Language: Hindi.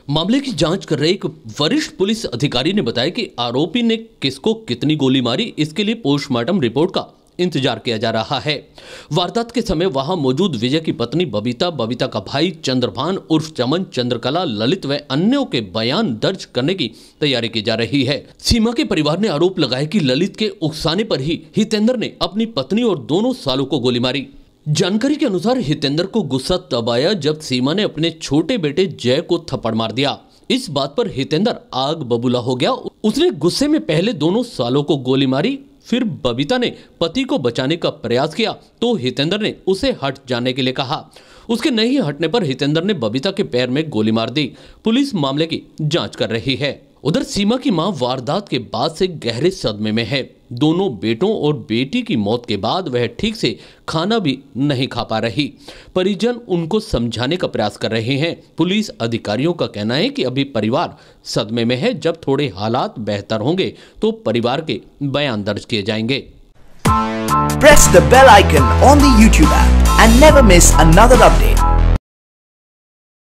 मामले की जांच कर रहे एक वरिष्ठ पुलिस अधिकारी ने बताया कि आरोपी ने किसको कितनी गोली मारी, इसके लिए पोस्टमार्टम रिपोर्ट का इंतजार किया जा रहा है। वारदात के समय वहां मौजूद विजय की पत्नी बबीता का भाई चंद्रभान उर्फ चमन, चंद्रकला, ललित व अन्यों के बयान दर्ज करने की तैयारी की जा रही है। सीमा के परिवार ने आरोप लगाया कि ललित के उकसाने पर ही हितेंद्र ने अपनी पत्नी और दोनों सालों को गोली मारी। जानकारी के अनुसार हितेंद्र को गुस्सा तब आया जब सीमा ने अपने छोटे बेटे जय को थप्पड़ मार दिया। इस बात पर हितेंद्र आग बबूला हो गया। उसने गुस्से में पहले दोनों सालों को गोली मारी, फिर बबीता ने पति को बचाने का प्रयास किया तो हितेंद्र ने उसे हट जाने के लिए कहा। उसके नहीं हटने पर हितेंद्र ने बबीता के पैर में गोली मार दी। पुलिस मामले की जांच कर रही है। उधर सीमा की मां वारदात के बाद से गहरे सदमे में है। दोनों बेटों और बेटी की मौत के बाद वह ठीक से खाना भी नहीं खा पा रही। परिजन उनको समझाने का प्रयास कर रहे हैं। पुलिस अधिकारियों का कहना है कि अभी परिवार सदमे में है। जब थोड़े हालात बेहतर होंगे तो परिवार के बयान दर्ज किए जाएंगे। Press the bell icon on the YouTube app and never miss another update.